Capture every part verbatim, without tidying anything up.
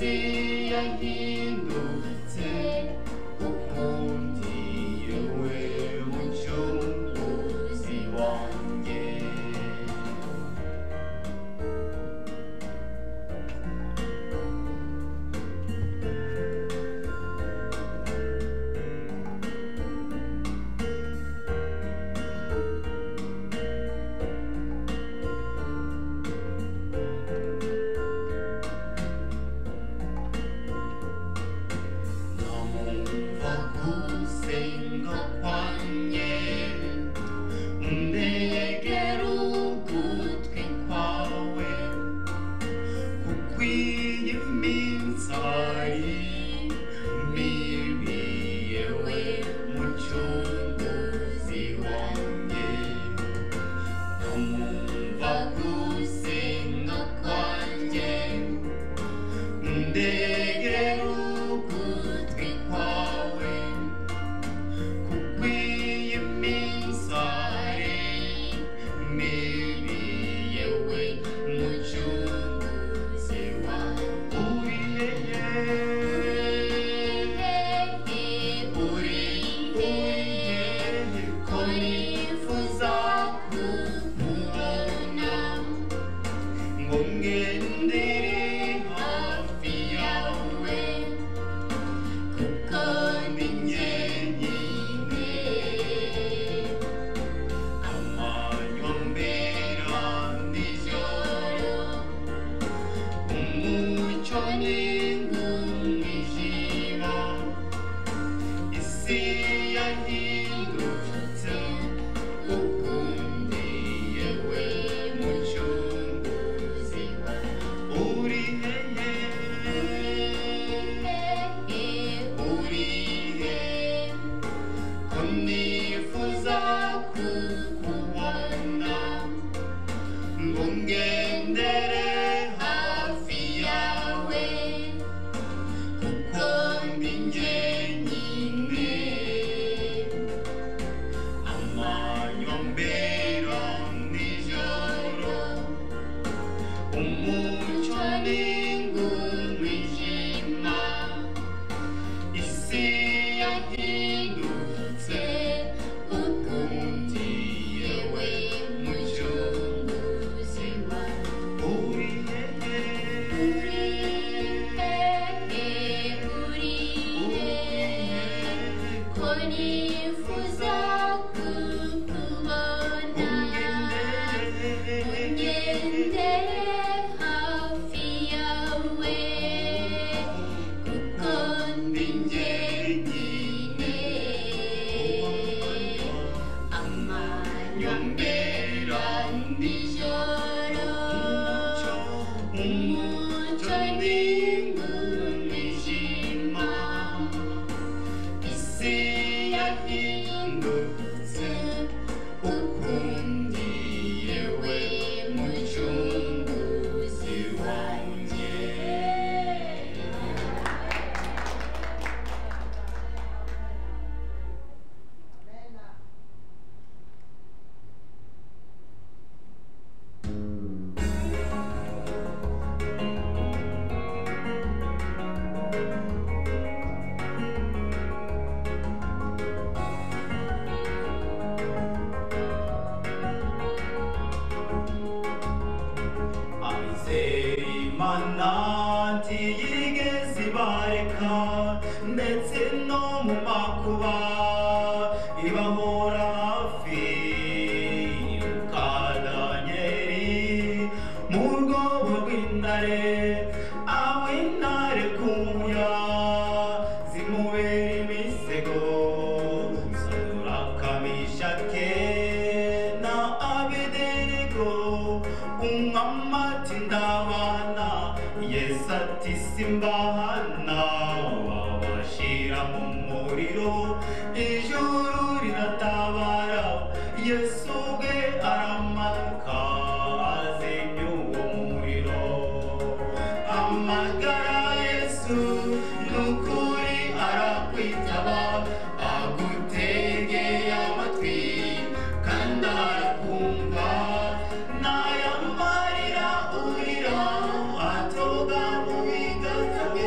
Atoga mu biganza bye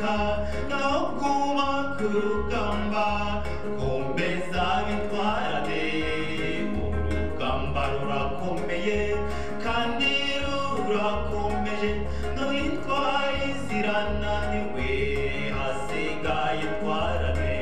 gushika no kuba ku rugamba komeza bitwarane urugamba rurakomeye kandi rurakomeje no intwari zirananiwe hasigaye twarane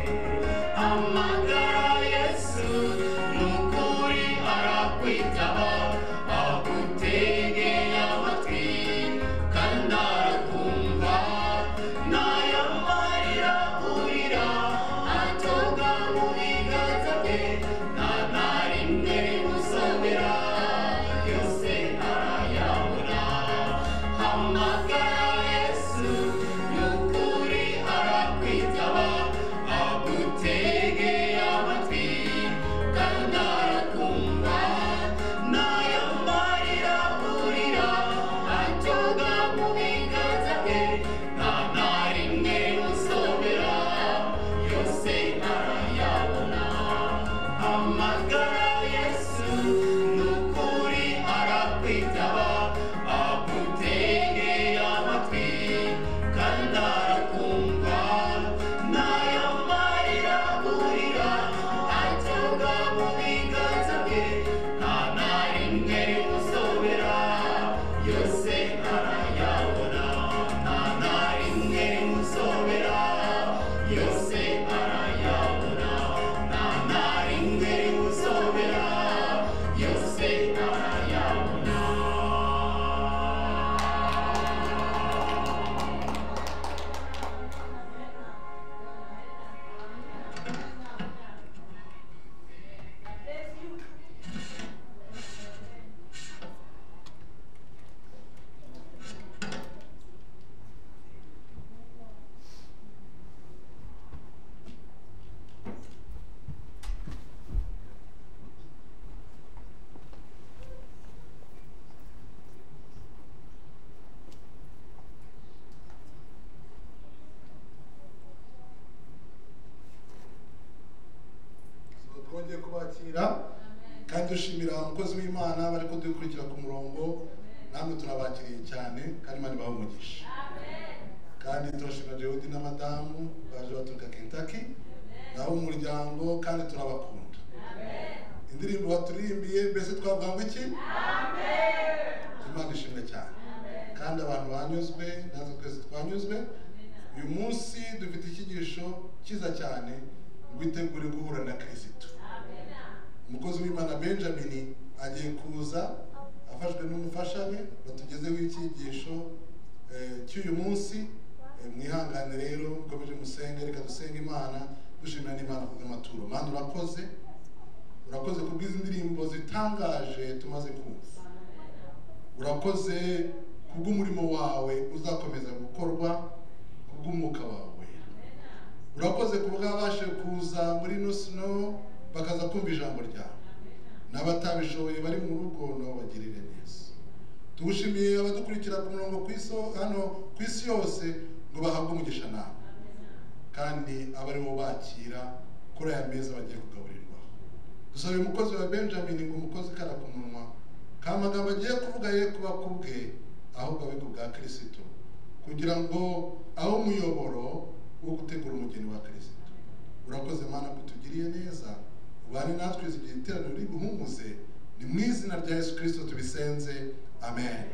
amagara Yesu nukuri arakwitaba agutegeye amatwi kandi arakumva n'ayamarira urira atoga mu biganza bye nta na rimwe rimusomera yose arayabona amagara Yesu nukuri arakwitaba agutegeye amatwi kandi arakumva n'ayamarira urira atoga mu biganza bye nta na rimwe rimusomera yose arayabona amagara Yesu nukuri arakwitaba agutegeye amatwi kandi arakumva n'ayamarira urira atoga mu biganza bye nta na rimwe rimusobera yose arayabona nta na rimwe rimusobera yose arayabona nta na rimwe rimusobera yose arayabona. twongeye kubakira kandi dushimira umukozi w'Imana bari kudukurikira ku murongo namwe turabakiriye cyane kandi Imana ibahe umugisha kandi turashimira Jehudi na madamu baje baturuka Kentucky nabo umuryango kandi turabakunda indirimbo baturirimbiye mbese twavuga ngo iki Imana ishimwe cyane kandi abantu banyuzwe natwe twese twanyuzwe uyu munsi dufite icyigisho cyiza cyane witegure guhura na Kristo umukozi w'Imana Benjamin agiye kuza afashwe n'umufasha we batugezeho icyigisho cy'uyu munsi mwihangane rero mukomeje musenge reka dusenge Imana dushimira n'Imana kubw'amaturo Mana urakoze urakoze kubw'izi ndirimbo zitangaje tumaze kumva urakoze kubw'umurimo wawe uzakomeza gukorwa kubw'umwuka wawe urakoze kubw'abashe kuza muri no sino bakaza kumva ijambo ryawe n'abatabishoboye bari mu rugo nabo bagirire neza tugushimiye abadukurikira ku murongo kw'iso hano kw'isi yose ngo bahabwe umugisha nawe kandi abari bo bakira kuri aya meza bagiye kugaburirwa dusaba umukozi wa Benjamin ngo umukozi kara ku munwa kamagambo agiye kuvuga ye kuba kubwe ahubwo abe kubwa Kristo kugira ngo aho umuyoboro wo gutegura umugeni wa Kristo urakoze Mana kutugiriye neza ubane natwe igihe iteraniro riguhumuze ni mu izina rya Yesu Kristo tubisenze amen.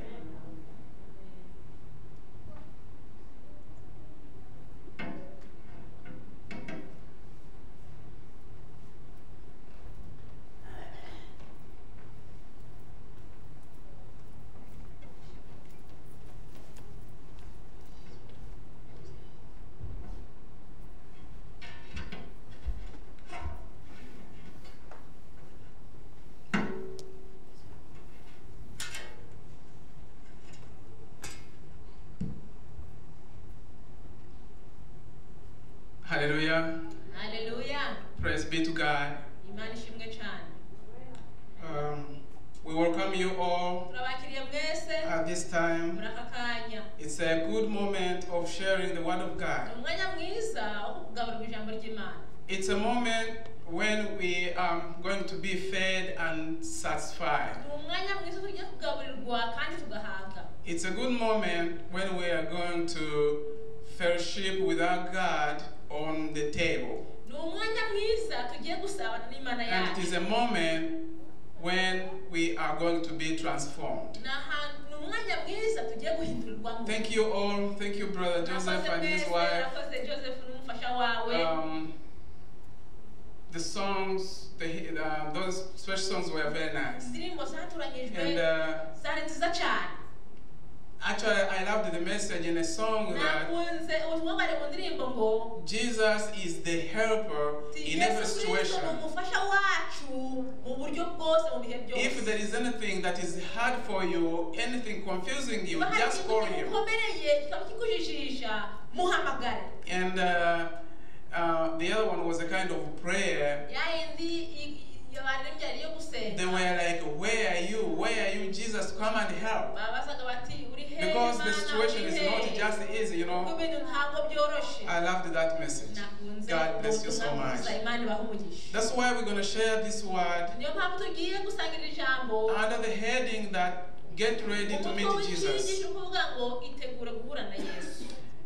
Hallelujah. Hallelujah. Praise be to God. Imana ishimwe cyane. Um, we welcome you all Turabakiriye mwese at this time. muri aka kanya. It's a good moment of sharing the Word of God. Umwanya mwiza wo kugaburira ijambo ry'Imana. It's a moment when we are going to be fed and satisfied. Umwanya mwiza tugiye kugaburirwa kandi tugahaga. It's a good moment when we are going to fellowship with our God on the table. ni umwanya mwiza tugiye gusabana n'Imana And it yacu. is a moment when we are going to be transformed. Ni ahantu- ni umwanya mwiza tugiye guhindurirwamo. Thank you all. Thank you, Brother Joseph and his wife. Urakoze Joseph n'umufasha wawe. Um, the songs, the, uh, those special songs were very nice. Indirimbo zaturanyijwe And uh, zari nziza cyane. actually, I loved the message in a song that Nakunze ubutumwa bari mu ndirimbo ngo Jesus is the helper in every Yesu Kristo situation. ni umufasha wacu mu buryo bwose mu bihe byose. If there is anything that is hard for you, anything confusing you, Niba hari just ikintu call him. kigukomereye kikaba kikujijisha muhamagare. And uh, uh, the other one was a kind of prayer. Ya yindi i- yabaririmbye yari iyo gusenga. They were like, where are you? Where are you? Jesus, come and help. Babazaga bati uri hehe Because the Mana, situation uri is hehe?" not just easy, you Kuko know. ibintu ntabwo byoroshye. I loved that message. Nakunze God bless you ubutumwa so much. bwiza, Imana ibahe umugisha. That's why we're going to share this word Niyo mpamvu tugiye gusangira ijambo under the heading that get ready to umutwe meet Jesus. w'icyigisho ukuvuga ngo itegure guhura na Yesu.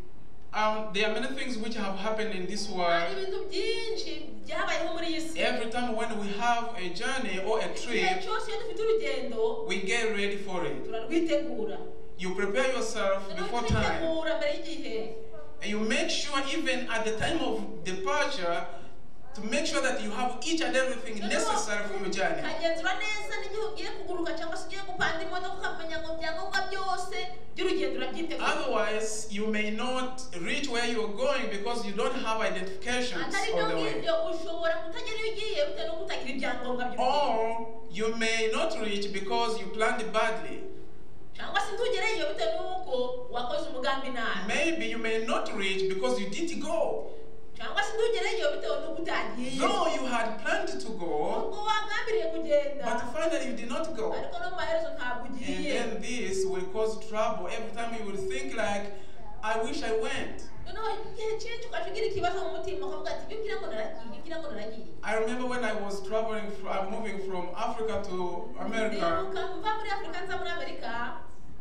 Um, there are many things which have happened in this Hari world. ibintu byinshi byabayeho muri iyi si. Every time when we have a journey or a Igihe trip, cyose iyo dufite urugendo we get ready for it. turarwitegura. You prepare yourself before time. Turitegura mbere y'igihe. And you make sure even at the time of departure to make sure that you have each and everything necessary for your journey. Ukagenzura neza n'igihe ugiye kuguruka cyangwa se ugiye gupanda imodoka ukamenya ngo ibyangombwa byose by'urugendo urabyitegura. Otherwise, you may not reach where you are going because you don't have identifications Atari on byo the way. ngibyo ushobora kutagera iyo ugiye bitewe no kutagira ibyangombwa by'urugendo. Or you may not reach because you planned badly. Cyangwa se ntugereyo bitewe n'uko wakoze umugambi nabi. Maybe you may not reach because you didn't go. Cyangwa se ntugereyo bitewe n'uko utagiye. Though you had planned to go, Ubwo wagambiriye kugenda. but finally you did not go. Ariko no mu maherezo ntabwo And ugiye. then this will cause trouble. Every time you will think like, I wish I went. Noneho igihe cyinshi ukaca ugira ikibazo mu mutima ukavuga ati ibyo ugira ngo naragiye, ugira ngo naragiye. I remember when I was traveling, from, moving from Africa to America, Ndibuka mva muri Afurika nza muri Amerika.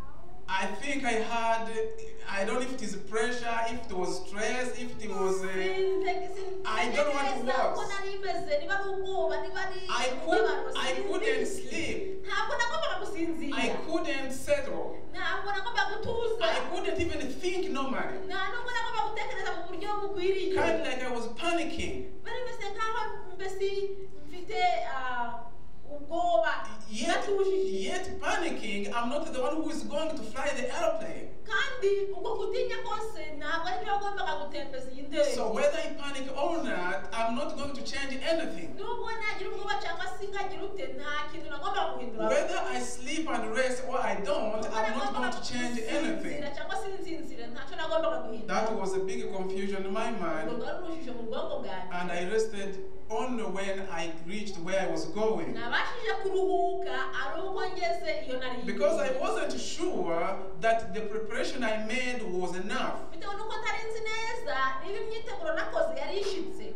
I think I had, I don't know if it is pressure, if it was stress, if it was, uh, I don't know what it was. Uko nari meze, niba ari ubwoba, niba ari I, could, umubabaro, I couldn't sleep. ntabwo nagombaga gusinzira. I couldn't settle. Ntabwo nagombaga gutuza. I couldn't even think normally. Nta nubwo nagombaga gutekereza mu buryo bukwiriye. Kind of like I was panicking. Bari meze nkaho mbese mfite ah, ubwoba Yet, natujije. yet panicking, I'm not the one who is going to fly the airplane. Kandi ubwo gutinya kose ntabwo ari byo wagombaga gutembeza iyi ndege. So whether I panic or not, I'm not going to change anything. Nubwo nagira ubwoba cyangwa se nkagira ute nta kintu nagombaga guhindura. Whether I sleep and rest or I don't, I'm not going to change anything. cyangwa se nsinzire ntacyo nagombaga guhindura. That was a big confusion in my Ubwo mind, rwari urujijo mu bwonko bwanjye. and I rested only when I reached where I was going. Nabashije kuruhuka ari uko ngeze iyo nari. Because I wasn't sure that the preparation I made was enough. Bitewe nuko ntari nzi neza niba imyiteguro nakoze yari ishitse.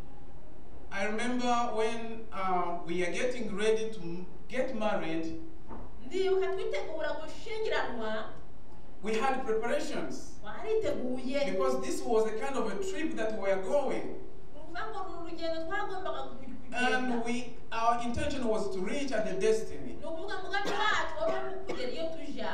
I remember when uh, we are getting ready to m- get married, Ndibuka twitegura gushyingiranwa we had preparations. wariteguye. Because this was a kind of a trip that we were going. Uvuga ngo ni urugendo twagombaga kugenda. And we, our intention was to reach at the destiny. Ni ukuvuga umugambi wacu wari uri kugera iyo tujya.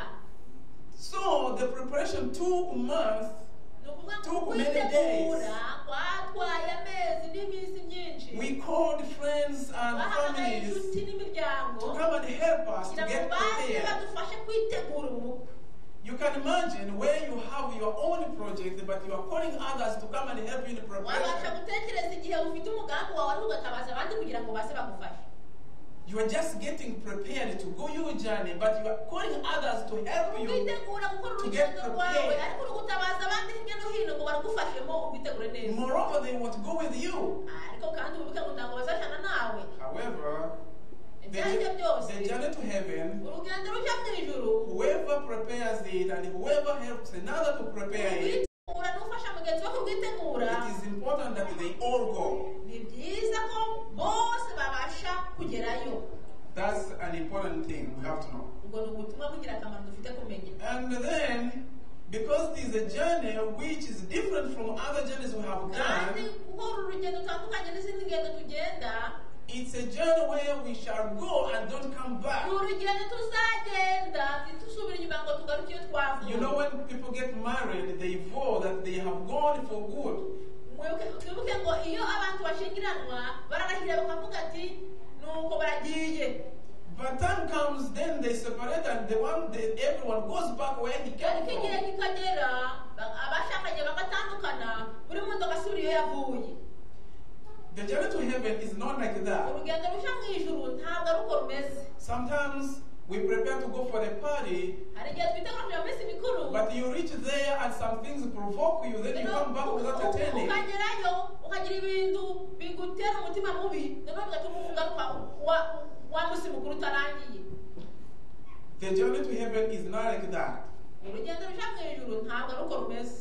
So the preparation took months, Ni ukuvuga ngo Took many kwitegura kwatwaye amezi n'iminsi myinshi. we called friends and Bahamagaye families inshuti n'imiryango to come and help us to kugira ngo get baze prepared. badufashe kwitegura ubukwe. You can imagine where you have your own project, but you are calling others to come and help you in the Wabasha preparation. gutekereza igihe ufite umugambi wawe ari ugatabaza abandi kugira ngo baze bagufashe. You are just getting prepared to go your journey, but you are calling others to help you. Kwitegura gukora to get urugendo rwawe prepared. ariko uri gutabaza abandi hirya no hino ngo baragufashemo ubwitegure neza. Moreover, they want to go with you. Ariko kandi wibuke ngo ntabwo bazajyana nawe. However, the, Ibyo ari byo byose the journey to heaven, urugendo rujya mu ijuru. whoever prepares it and whoever helps another to prepare it, Kwitegura n'ufasha mugenzi we kubwitegura. it is important that they all go. Ni byiza ko bose babasha kugerayo. That's an important thing we have to know. Ubwo ni ubutumwa bw'ingirakamaro dufite kumenya. And then Because it is a journey which is different from other journeys we have kandi done. kuko uru rugendo rutandukanye n'izindi ngendo tugenda It's a journey where we shall go and don't come back. ni urugendo tuzagenda ntitusubire inyuma ngo tugaruke iyo twavuye. You know, when people get married, they vow that they have gone for good. twibuke ngo iyo abantu bashyingiranwa bararahira bakavuga ati nuko baragiye. But time comes, then they separate, and the one that everyone goes back where he came ariko igihe from. kikagera abashakanye bagatandukana buri muntu agasubira iyo yavuye. The journey to heaven is not like that. urugendo rushya mu ijuru ntabwo ari uko rumeze. Sometimes we prepare to go for a party, hari igihe twitegura kujya mu minsi mikuru but you reach there and some things provoke you, then you come back without attending. ukagerayo ukagira ibintu bigutera umutima mubi noneho bigatuma ugaruka wa wa munsi mukuru utarangiye. The journey to heaven is not like that. urugendo rushya mu ijuru ntabwo ari uko rumeze.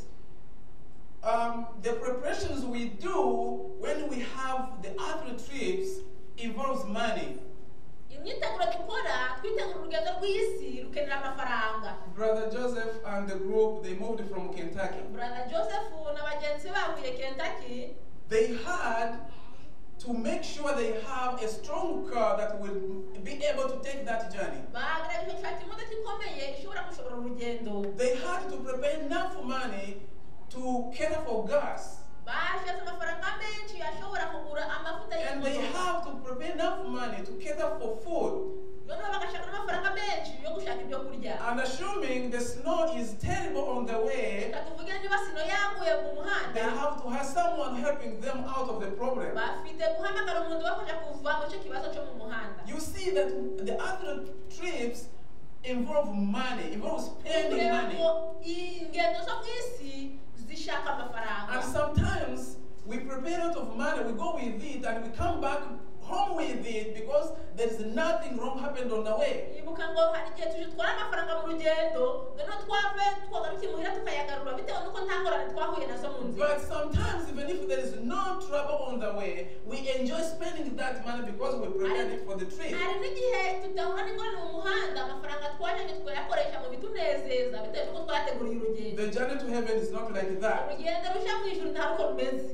Um, the preparations we do when we have the other trips involves money. imyiteguro dukora twitegura urugendo rw'isi rukenera amafaranga. Brother Joseph and the group, they moved from Kentucky. brother Joseph na bagenzi bavuye Kentucky They had to make sure they have a strong car that will be able to take that journey. bagerageje gushaka imodoka ikomeye ishobora gushobora urugendo. They had to prepare enough money to cater for gas. bashatse amafaranga menshi ashobora kugura amavuta And they y'imodoka. have to prepare enough money to cater for food. noneho bagashaka n'amafaranga menshi yo gushaka ibyo kurya. And assuming the snow is terrible on the way, reka tuvuge niba sino yaguye mu they muhanda have to have someone helping them out of the problem. bafite guhamagara umuntu ubafasha kuva mu cyo kibazo cyo mu muhanda. You see that the other trips involve money, involve spending kureba money. ngo ingendo zo mu isi zishaka amafaranga. And sometimes we prepare a lot of money, we go with it, and we come back home with it because there is nothing wrong happened on the way. ibuka ngo hari igihe tuje twara amafaranga mu rugendo noneho twave twagarukiye muhira tukayagarura bitewe n'uko nta ngorane twahuye nazo mu nzira. But sometimes, even if there is no trouble on the way, we enjoy spending that money because we prepared it for the trip. hari n'igihe tutahura n'ingorane mu muhanda amafaranga twajanye twayakoresha mu bitunezeza bitewe n'uko twateguriye urugendo. The journey to heaven is not like that. urugendo rushya mu ijuru nta ruko rumeze.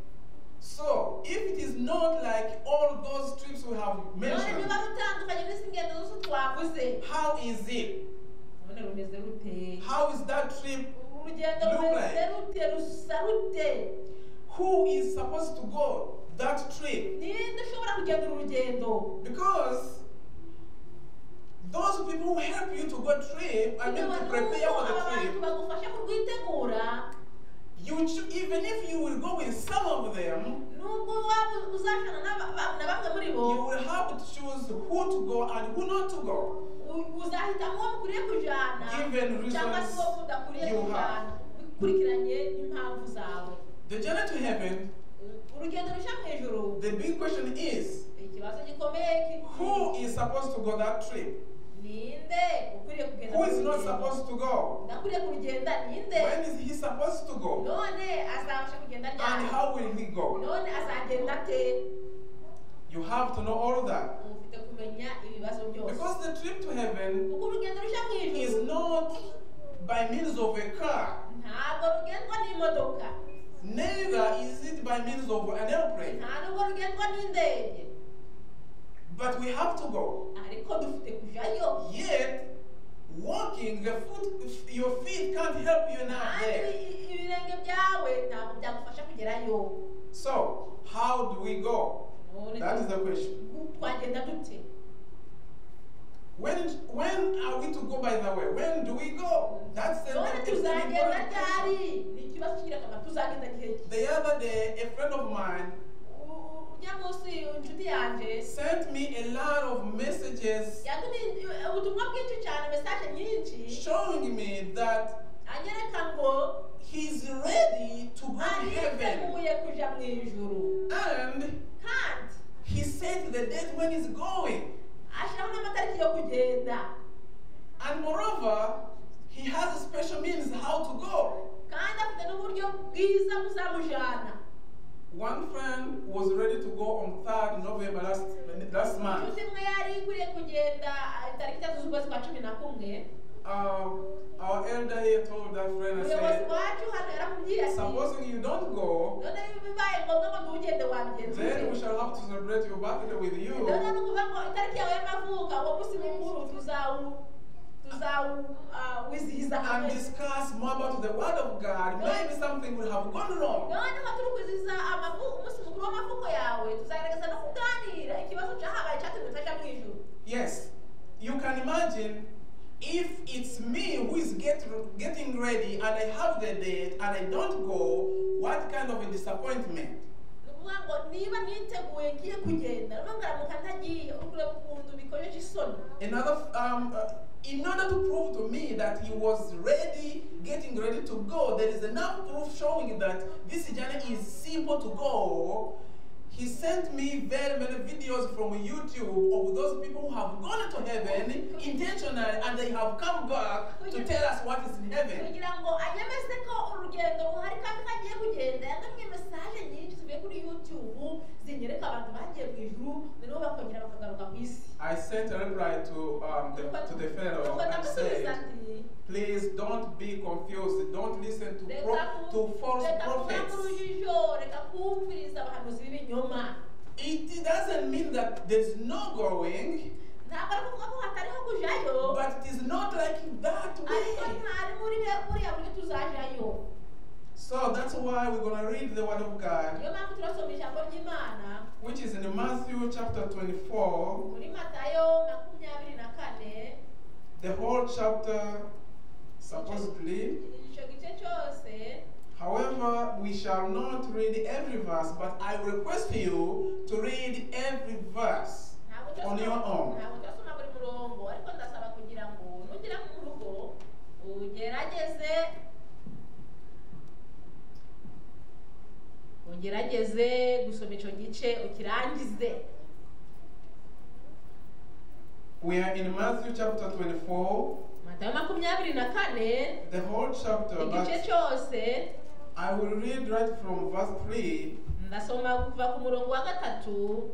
So, if it is not like all those trips we have none mentioned, niba rutandukanye n'izi ngendo zose twavuze how is it? none rumeze rute? How is that trip? urugendo Look rumeze like. rute rusa rute? Who is supposed to go that trip? ninde ushobora kugenda urugendo? Because those people who help you to go trip, I mean to prepare for the abantu trip, bagufasha kurwitegura you cho- even if you will go with some of them, nubwo waba uzashana na ba- na bamwe muri you bo will have to choose who to go and who not to go. u- uzahitamo uwo mukwiriye kujana Given cyangwa reasons se uwo mudakwiriye you kujana have. bikurikiranye n'impamvu zawe. The journey to heaven, urugendo rushya mu ijuru the big question is, ikibazo gikomeye ki- who is supposed to go that trip? ninde ukwiriye kugenda Who mu is not rugendo? supposed to go? udakwiriye kurugenda ninde? When is he supposed to go? none azabasha kugenda And ryari? how will he go? none azagenda ate? You have to know all that. ufite kumenya ibibazo byose Because the trip to heaven kuko urugendo rushya mu is ijuru not by means of a car. ntabwo rugendwa n'imodoka, Neither is it by means of an airplane. nta nubwo rugendwa n'indege, But we have to go. ariko dufite kujayo. Yet, walking, the foot, your feet can't help you now kandi there. i- ibirenge byawe ntabwo byagufasha kugerayo. So, how do we go? None That is the question. twagenda dute? When when are we to go, by the way? When do we go? That's the none it's an tuzagenda important question. ryari? ni ikibazo cy'ingirakamaro. tuzagenda gihe ki? The other day, a friend of mine U- ujya munsi inshuti yanjye sent me a lot of messages yatumye ubutumwa bwinshi cyane, mesaje nyinshi showing me that anyereka ngo he's ready to go to heaven. ariteguye kuja mu ijuru, And kandi he set the date when he's going. ashyiraho n'amatariki yo kugenda, And moreover, he has a special means how to go. kandi afite n'uburyo bwiza buzamujana. One friend was ready to go on third November last, last month. inshuti imwe yari ikwiriye kugenda ah, tariki itatu z'ukwezi kwa cumi na kumwe, uh, our elder here told that friend and umuyobozi said, wacu hano yaramubwiye ati supposing you don't go, none bibaye ngombwa ngo ntugende wabigenza then we ute shall have to celebrate your birthday with you. none ni ukuvuga ngo itariki yawe y'amavuka uwo munsi mukuru tuzawu tuzawizihiza And hamwe discuss more about the word of God. Maybe something will have gone wrong. noneho turi kwizihiza amavu- umunsi mukuru w'amavuko yawe tuzagerageza no kuganira ikibazo cyahabaye cyatumye utajya mu ijuru Yes, you can imagine if it's me who is get, getting ready and I have the date and I don't go, what kind of a disappointment? ni ukuvuga ngo niba niteguye ngiye kugenda noneho ngaramuka ntagiye uri kureba ukuntu bikojeje isoni Another, um, uh, in order to prove to me that he was ready, getting ready to go, there is enough proof showing that this journey is simple to go. He sent me very many videos from YouTube of those people who have gone to heaven intentionally and they have come back to tell us what is in heaven. kugira ngo anyemeze ko urugendo ruhari kandi kagiye kugenda yandamye mesaje nyinshi zivuye kuri YouTube zinyereka abantu bagiye mu ijuru noneho bakongera bakagaruka ku isi I sent a reply to um, the, to the fellow and said, please don't be confused. Don't listen to pro to false prophets. It doesn't mean that there's no going, but it is not like that way. So that's why we're going to read the Word of God, which is in Matthew chapter twenty-four, the whole chapter supposedly. However, we shall not read every verse, but I request you to read every verse on your own. ugerageze gusoma icyo gice ukirangize. We are in Matthew chapter twenty-four, Matayo makumyabiri na kane the whole chapter, igice but cyose I will read right from verse three. ndasoma kuva ku murongo wa gatatu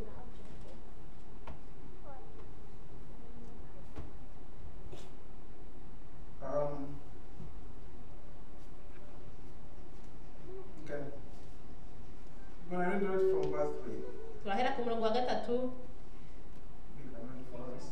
Um, okay. I'm going to read right from verse three. turahera ku murongo wa gatatu. You can read for us.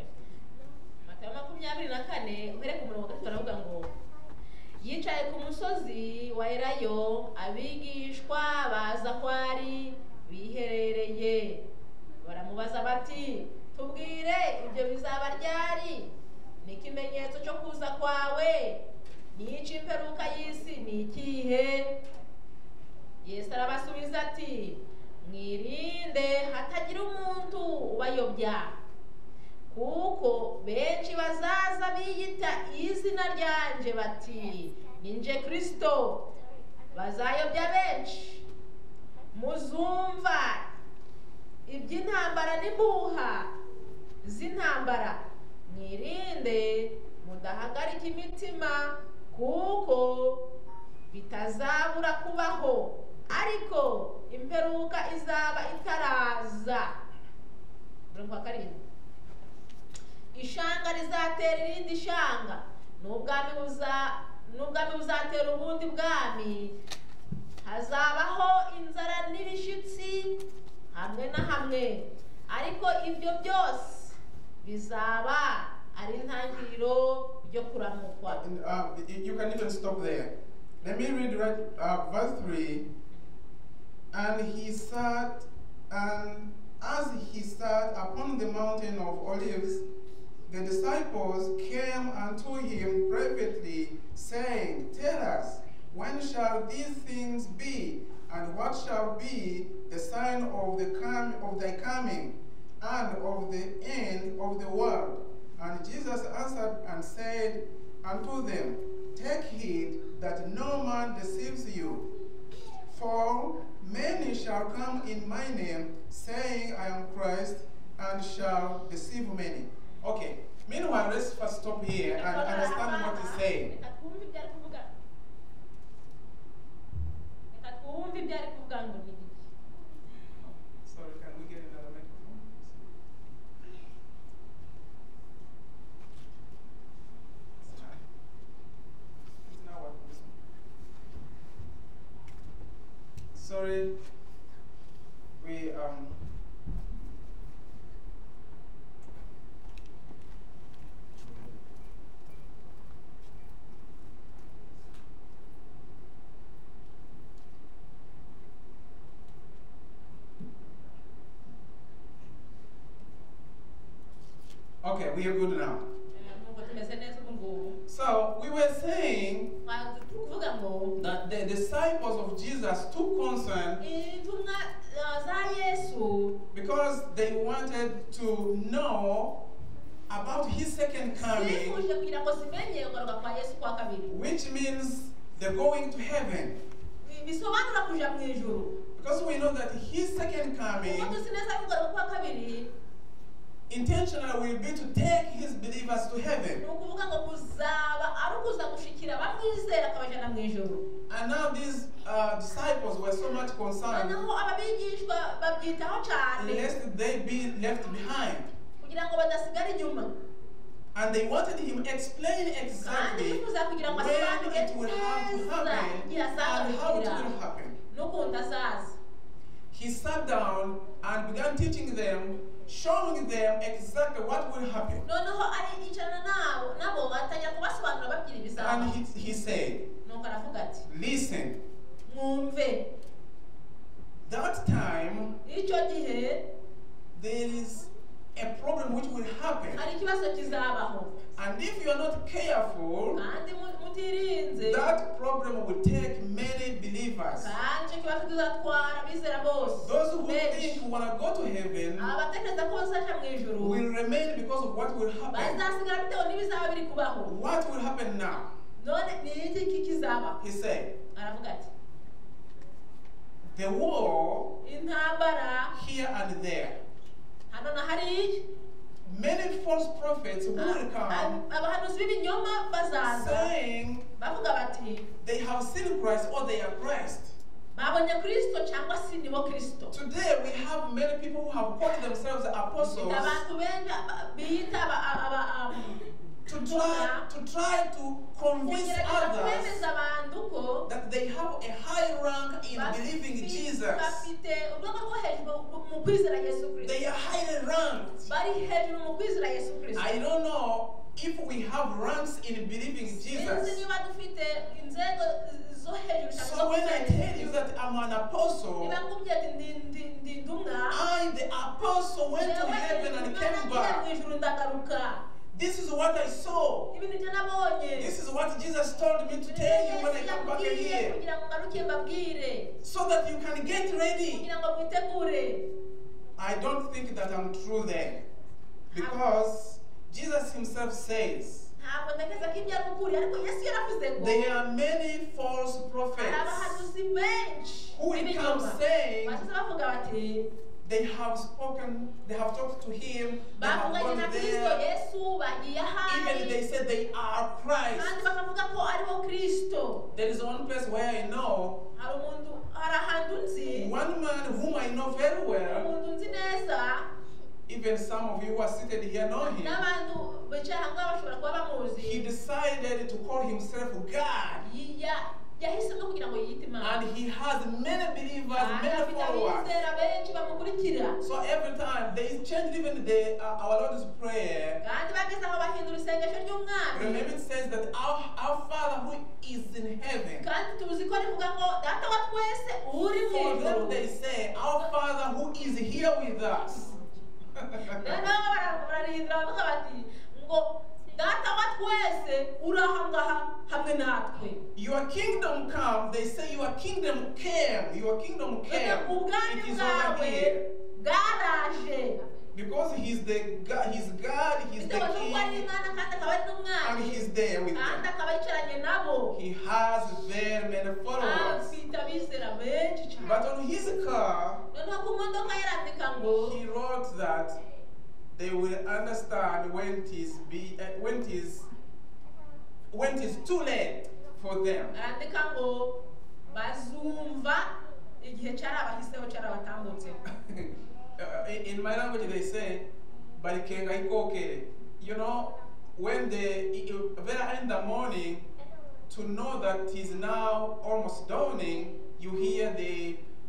Matayo makumyabiri na kane uhere ku murongo wa gatatu aravuga ngo yicaye ku musozi wa Elayo abigishwa baza ko ari biherereye baramubaza bati tubwire ibyo bizaba ryari ni ikimenyetso cyo kuza kwawe n'iki imperuka y'isi ni ikihe Yesu arabasubiza ati mwirinde hatagira umuntu ubayobya kuko benshi bazaza biyita izina ryanje bati ninje Kristo bazayobya benshi muzumva iby'intambara n'impuha z'intambara mwirinde mudahagarika imitima kuko bitazabura kubaho ariko imperuka izaba itaraza. Murongo wa karindwi ishanga rizatera irindi shanga n'ubwami buza n'ubwami buzatera ubundi bwami hazabaho inzara n'ibishitsi hamwe na hamwe ariko ibyo byose bizaba ari intangiriro ryo kuramukwa. And, uh, you can even stop there. Let me read right, uh, verse three. And he sat, and as he sat upon the mountain of Olives, the disciples came unto him privately, saying, Tell us, when shall these things be, and what shall be the sign of the com of thy coming, and of the end of the world? And Jesus answered and said unto them, Take heed that no man deceives you. For many shall come in my name, saying, I am Christ, and shall deceive many. Okay, meanwhile, let's first stop here and understand what he's saying. Sorry, can we get another microphone? Sorry. We um. Okay, we are good now. Nuko tumeze neza ubu ngubu. So we were saying Twari turi kuvuga ngo that the disciples of Jesus took concern intumwa uh, za Yesu because they wanted to know about his second coming, zifuje kugira ngo zimenye kugaruka kwa Yesu kwa kabiri. which means they're going to heaven. Bisobanura kuja mu ijuru. Because we know that his second coming Kuko tuzi neza kugaruka kwa kabiri intentionally will be to take his believers to heaven. ni ukuvuga ngo kuzaba ari ukuza gushikira bamwizera akabajana mu ijuru. And now these uh, disciples were so much concerned Noneho ababigishwa babyitaho cyane lest they be left behind. kugira ngo badasigara inyuma. And they wanted him to explain Kandi exactly bifuza kugira ngo when asobanure it will have to neza happen igihe and how it azabikira will happen. n'ukuntu azaza. He sat down and began teaching them, showing them exactly what will happen. Noneho ariyicarana nabo nabo atangira kubasobanurira babwira ibizaba. And he, he said, Nuko aravuga ati listen, mwumve that time icyo gihe there is a problem which will happen. hari ikibazo kizabaho And if you are not careful, kandi mu- mutirinze that problem will take many believers. kandi icyo kibazo kizatwara abizera bose Those who benshi. think want to go to heaven abatekereza ko bazaja mu ijuru will remain because of what will happen. bazasigara bitewe n'ibizaba biri kubaho. What will happen now? None ni iki ki kizaba? He said, Aravuga ati the war intambara here and there. hano na hariya. Many false prophets will come Abahanuzi b'ibinyoma bazaza saying bavuga bati they have seen Christ or they are Christ. babonye Kristo cyangwa si nibo Kristo. Today we have many people who have called themselves apostles Abantu benshi aba- biyita aba- aba- um, to try to try to convince kugerageza others kwemeza abantu ko that they have a high rank in believing bafi- Jesus. bafite urwego rwo hejuru mu kwizera Yesu Kristo. They are highly ranked. Bari hejuru mu kwizera Yesu Kristo. I don't know if we have ranks in believing Sinzi Jesus. niba dufite inzego zo hejuru cyane zo So when I kwizera tell Yesu you Kristo. that I'm an apostle, Niba nkubwiye ati ndi- ndi- ndi intumwa, I, the apostle, went to jewe heaven and intumwa came nagiye mu back. ijuru ndagaruka. This is what I saw. Ibi nibyo nabonye. This is what Jesus told me to tell you when I come back Yesu yambwiye here. kugira ngo ngaruke mbabwire So that you can get ready. kugira ngo mwitegure. I don't think that I'm true there. Because Jesus himself says, Ntabwo ntekereza ko ibyo ari ukuri, ariko Yesu yaravuze ngo there are many false hari prophets abahanuzi benshi who will b'ibinyoma. come saying Bazaza bavuga bati they have spoken, they have talked to him, they have bavuganye na gone Kristo there. Yesu bagiye Even they ahari said they are Christ. kandi bakavuga ko aribo Kristo. There is one place where I know Hari umuntu hari ahantu nzi one man whom I know very well. umuntu nzi neza Even some of you who are seated here know him. n'abantu bicaye aha ngaha bashobora kuba bamuzi. He decided to call himself God. Ya- yahisemo kugira ngo yiyite Imana. And he has many believers, Kandi many afite followers. abizera benshi bamukurikira. So every time they change even the uh, our Lord's prayer. Kandi bageze aho bahindura isengesho ry'umwami. Remember it says that our, our Father who is in heaven. Kandi tuzi ko rivuga ngo data wa twese uri mu For them ijuru. they say, our Father who is here with us. Noneho bara- bararihindura bavuga bati ngo data wa twese uri aha ngaha hamwe natwe. Your kingdom come, they say your kingdom came, your kingdom came. Noneho ubwami It is over bwawe here. bwaraje. Because he's the God, he's God, he's the Bitewe n'uko ari king, Imana kandi akaba ari and n'umwami. he's there with Kandi them. akaba yicaranye nabo. He has very many followers. Afite abizera benshi cyane. But on his car, Noneho ku modoka yarandika ngo he wrote that they will understand when it is be uh, when it is when it is too late for them. arandika ngo bazumva igihe cyarabahiseho cyarabatambutse. Uh, in, in my language they say barikenga ikokere. You know, when the very in the morning, to know that it is now almost dawning, you hear the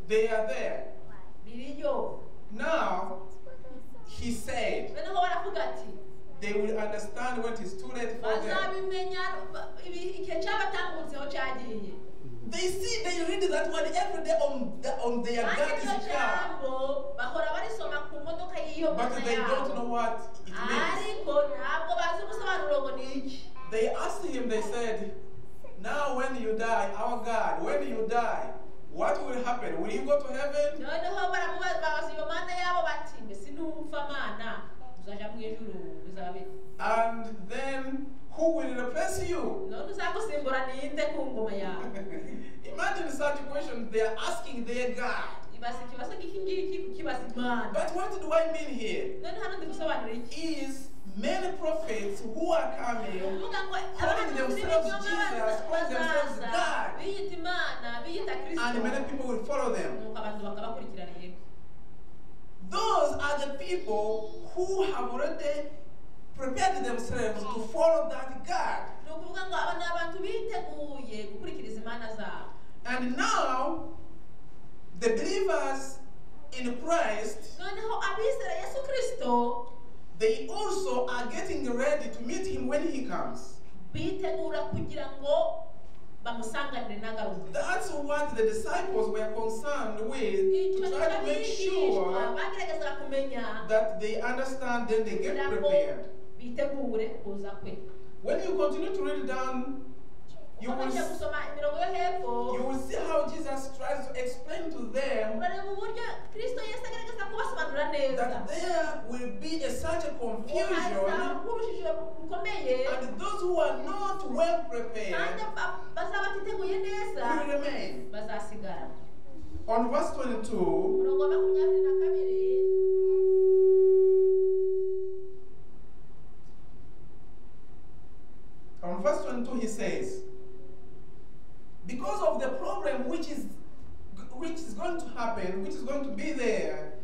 They are there. biriyo Now, he said, noneho baravuga ati they will understand when it is too late for them. bazabimenya ibi- igihe cyabatambutseho cyagiye They see, they read that word every day on, the, on their kandi iryo daddy's car, jambo bahora barisoma ku modoka y'iyo but mana they don't yabo know what it means. ariko ntabwo bazi ubusobanuro ngo ni iki They asked him, they said, now when you die, our God, when you die, what will happen? Will you go to heaven? noneho baramubaza babaza iyo mana yabo bati mbese nupfa mana uzaja mu ijuru bizaba bite And then who will replace you? none uzagusimbura ninde ku ngoma yawe Imagine such a question they are asking their God. ibaza ikibazo ngiki ngiki kukibaza imana But what do I mean here? none hano ndi gusobanura iki Is many prophets who are coming, kuvuga ngo calling abantu themselves b'ibinyomo Jesus, calling themselves bazaza God, biyita imana biyita and kristo many people will follow them. nuko abantu bakabakurikirana yego Those are the people who have already prepared themselves to follow that God. ni ukuvuga ngo aba ni abantu biteguye gukurikiriza imana zabo And now, the believers in Christ, noneho abizera yesu kristo they also are getting ready to meet him when he comes. bitegura kugira ngo bamusanganire n'agaruka That's what the disciples were concerned with, icyo to try to make abigishwa sure bageragezaga kumenya that they understand, then they get kugira ngo prepared. bitegure kuza kwe When you continue to read down, you will, ukomeje gusoma imirongo yo hepfo you will see how Jesus tries to explain to them urareba uburyo kristo yesu agerageza kubasobanurira neza that there will be a, such a confusion, haza nk'urujijo rukomeye and those who are not well prepared kandi ba- bazaba batiteguye neza will remain. bazasigara On verse twenty-two, umurongo wa makumyabiri na kabiri on verse twenty-two, he says, because of the problem which is which is going to happen, which is going to be there,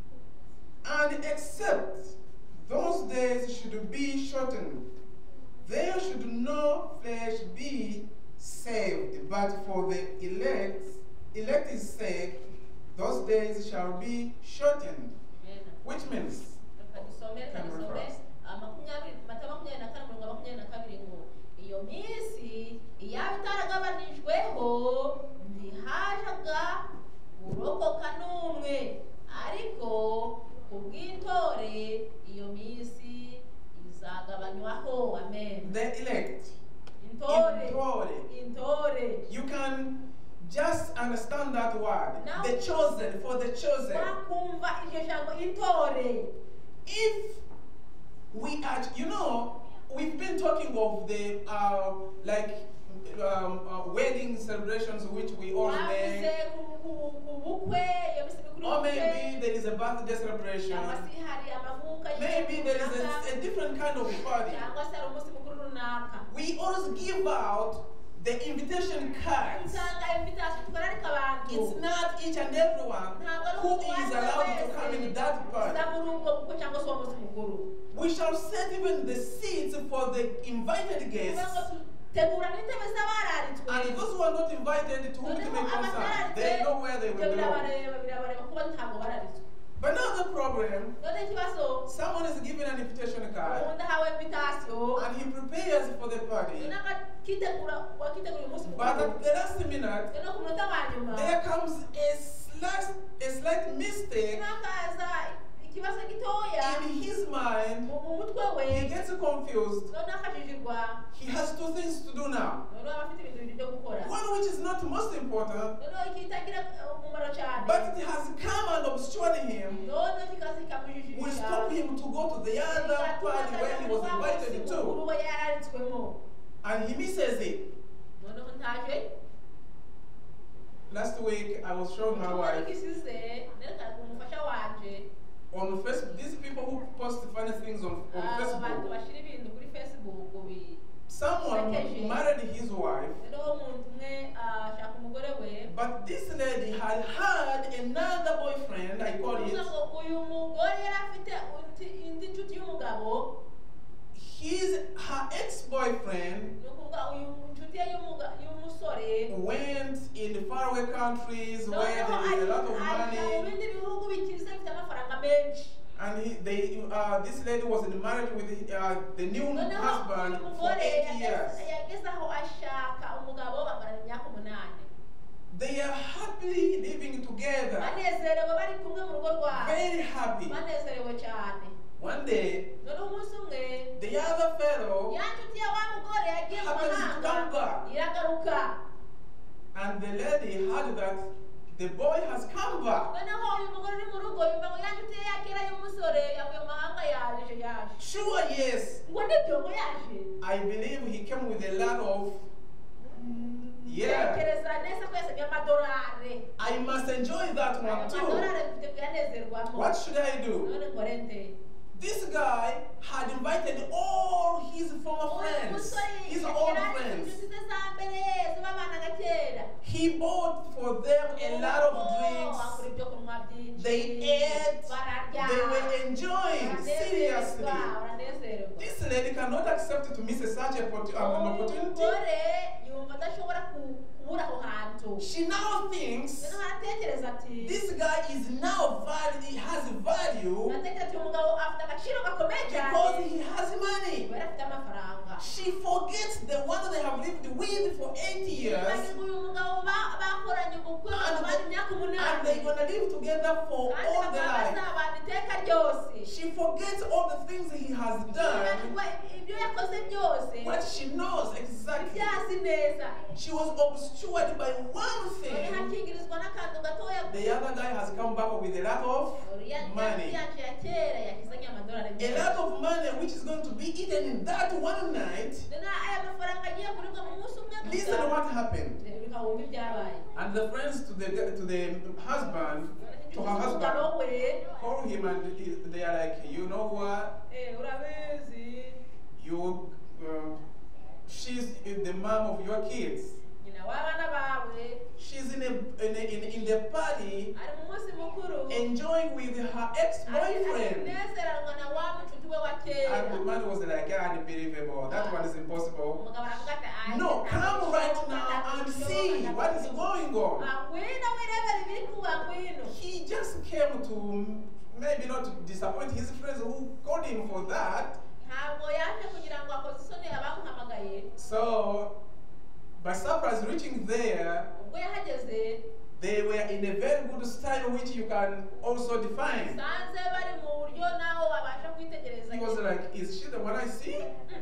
and except those days should be shortened, there should no flesh be saved, but for the elect, elect's sake, those days shall be shortened. Which means, reka dusome reka Can we dusome first? ah, makumyabiri mata makumyabiri na kane umurongo wa makumyabiri na kabiri ngo iyo minsi iyaba itaragabanijweho ntihajaga urokoka n'umwe ariko ku bw'intore iyo minsi izagabanywaho amen the elect, intore intore. intore You can just understand that word. Now- The chosen, for the chosen. wakumva iryo jambo intore If we are, you know, we've been talking of the, uh, like, um, uh, wedding celebrations which we all wavuze make. ku- ku- ku bukwe iyo minsi mikuru Or y'ubukwe maybe there is a birthday celebration. cyangwa se hari amavuka Maybe there is runaka, a, a different kind of party. cyangwa se hari umunsi mukuru runaka We always give out the invitation cards. usanga invitation tukararika abantu It's not each and everyone ntabwo ari who umuntu is uwo ari we allowed to come in wese that uza party. muri ubwo bukwe cyangwa se uwo munsi mukuru We shall set even the seats for the invited kuvuga guests, ngo tegura n'intebe z'abararitswe and those who are not invited, to whom it may concern, they know where they ibyo will belong. birabareba birabareba kuba ntabwo bararitswe But now the problem, none ikibazo someone is given an invitation card, umuntu ahawe invitation and he prepares for the party, none akitegura wakitegura umunsi but mukuru at the last minute, none ku munota wa nyuma there comes a slight, a slight mistake hakaza ikibazo gitoya in his mind. mu mu mutwe we He gets confused. none akajijirwa He has two things to do now. none aba afite ibintu bibiri byo gukora One which is not most important, none ikitagira umumaro cyane but it has come and obscured him, none kikaza will kikamujijisha stop him to go to the other party where he was invited to, uwo yararitswemo and he misses it. noneho ntaje Last week, I was showing my wife ikisize nerekana umufasha wanje on Facebook. These people who post funny things on, on abo bantu Facebook. bashyira ibintu kuri facebook bi Someone married his wife, noneho umuntu umwe ashaka umugore we but this lady had had another boyfriend, I call kuvuga it. ngo uyu mugore yari afite undi- indi nshuti y'umugabo His her ex-boyfriend ni ukuvuga uyu nshuti ye y'umuga- y'umusore mugore went in the faraway countries where noneho there is a lot of ajya mu money. bindi bihugu bikize bifite amafaranga menshi And he, they, uh, this lady was in marriage with uh, the new noneho husband uyu for mugore eight yageze years. yageze aho ashaka umugabo bamarana imyaka umunani They are happily living together, banezerewe bari kumwe mu rugo rwabo very happy. banezerewe cyane One day, noneho umunsi umwe the other fellow, ya nshuti ya wa mugore yagiye mu happens to mahanga come back. iragaruka And the lady heard that the boy has come back. noneho uyu mugore uri mu rugo yumva ngo ya nshuti ye ya kera y'umusore yavuye mu mahanga yaje yaje Sure, yes. ngo nibyo ngo yaje I believe he came with a lot of, yeah. tekereza neza ko yasabye amadolari I must enjoy that ayo one too. madolari mfite kuyanezerwamo What should I do? none nkore nte This guy had invited all his former uyu friends, musore his old yari friends. inshuti ze za mbere z'ababanaga kera He bought for them a lot of agura drinks. ibyo kunywa byinshi They ate, bararya they were enjoying seriously. baranezerwa baranezerwa This lady cannot accept to miss such a pot- um, an opportunity. umugore yumva adashobora ku- kubura aho hantu She now thinks noneho aratekereza ati this guy is now value, he has value aratekereza ati umugabo afite agaciro gakomeye cyane because he has money. kubera afite amafaranga She forgets the one they have lived with for eight years yibagirwa uyu mugabo ba- bakoranye ubukwe bamara imyaka and umunani they're gonna live together for kandi all their bakaba life. bazabana iteka ryose She forgets all the things he has done, yibagirwa ibyo yakoze byose what she knows exactly. ibyo azi neza She was obscured by one noneho thing. akingirizwa n'akantu gatoya The other guy has come back with a lot of uriya money. yacu ya kera yakizanye amadolari A menshi lot of money which is going to be eaten in that one night. noneho aya mafaranga agiye kuribwa mu munsi umwe Listen to what happened. reka wumve ibyabaye And the friends to the to the husband, to her husband, umugabo we call him and he- they are like, you know what? eh, urabizi You, uh, she's the mom of your kids. nyina w'abana bawe She's in a in a, in, in the party ari mu munsi mukuru enjoying with her ex-boyfriend. anezeranwa na wa mucuti we wa kera And the man was like, "Ah, unbelievable. That one is impossible." umugabo aravuga ati "Ay, No, ntabwo come right bishoboka, now ntabwo and bishoboka, see ntabwo what is bishoboka." going on. Ah, ngwino wirebere ibiri kuba ngwino He just came to maybe not to disappoint his friends who called him for that. ntabwo yaje kugira ngo akoze isoni abamuhamagaye So, by surprise, reaching there, ubwo yahageze they were in a very good style which you can also define. sanze bari mu buryo naho wabasha kwitegereza He was like, "Is she the one I see?"